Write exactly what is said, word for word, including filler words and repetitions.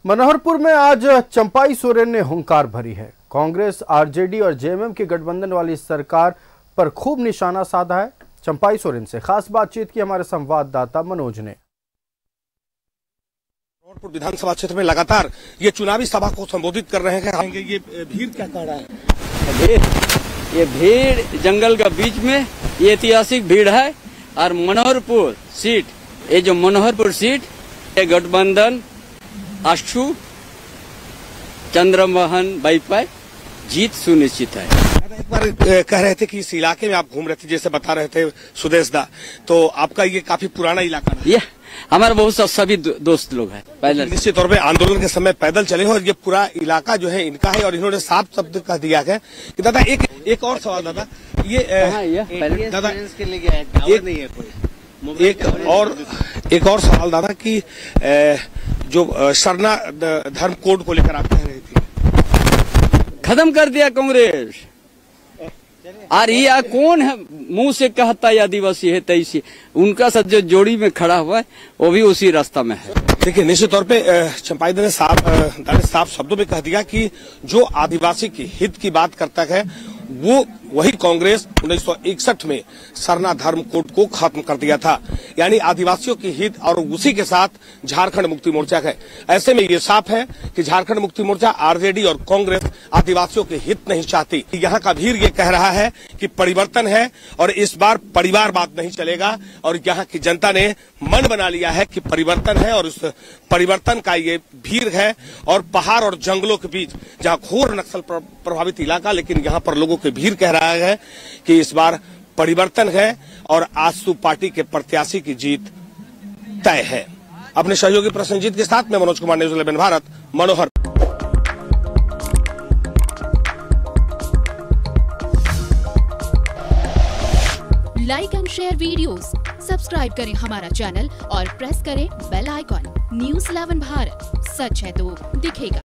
मनोहरपुर में आज चंपाई सोरेन ने हुंकार भरी है। कांग्रेस, आरजेडी और जेएमएम की गठबंधन वाली सरकार पर खूब निशाना साधा है। चंपाई सोरेन से खास बातचीत की हमारे संवाददाता मनोज ने। मनोहरपुर विधानसभा क्षेत्र में लगातार ये चुनावी सभा को संबोधित कर रहे हैं। ये भीड़ क्या कह रहा है? ये भीड़ जंगल का बीच में ये ऐतिहासिक भीड़ है। और मनोहरपुर सीट, ये जो मनोहरपुर सीट, ये गठबंधन अशु चंद्रमोहन बाईपाई जीत सुनिश्चित है। एक बार कह रहे थे कि इस इलाके में आप घूम रहे थे, जैसे बता रहे थे सुदेश दा, तो आपका ये काफी पुराना इलाका है। ये हमारे बहुत सा सभी दो, दोस्त लोग हैं। पहले निश्चित तौर पे आंदोलन के समय पैदल चले हो और ये पूरा इलाका जो है इनका है। और इन्होंने साफ शब्द कह दिया है कि दादा एक एक और सवाल दादा, ये, ये दादा के लिए एक, नहीं है कोई एक और एक और सवाल दादा कि जो सरना धर्म कोड को लेकर आप कह रहे थे, खत्म कर दिया कांग्रेस। और ये कौन है मुंह से कहता है आदिवासी है तैसी, उनका साथ जो जोड़ी में खड़ा हुआ है वो भी उसी रास्ता में है। देखिए, निश्चित तौर पे चंपाई ने साफ साफ शब्दों में कह दिया कि जो आदिवासी के हित की बात करता है वो वही कांग्रेस उन्नीस सौ इकसठ में सरना धर्म कोड को खत्म कर दिया था, यानी आदिवासियों के हित, और उसी के साथ झारखंड मुक्ति मोर्चा है। ऐसे में ये साफ है कि झारखंड मुक्ति मोर्चा, आरजेडी और कांग्रेस आदिवासियों के हित नहीं चाहती। यहाँ का भीड़ ये कह रहा है कि परिवर्तन है और इस बार परिवारवाद नहीं चलेगा। और यहाँ की जनता ने मन बना लिया है कि परिवर्तन है और उस परिवर्तन का ये भीड़ है। और पहाड़ और जंगलों के बीच जहाँ घोर नक्सल प्रभावित इलाका, लेकिन यहाँ पर लोगों की भीड़ कह रहा है कि इस बार परिवर्तन है और आजसू पार्टी के प्रत्याशी की जीत तय है। अपने सहयोगी प्रसन्नजीत के साथ में Manoj Kumar, news eleven Bharat, Manohar. Like and share videos, subscribe करें हमारा चैनल और प्रेस करें bell icon. News eleven Bharat, सच है तो दिखेगा।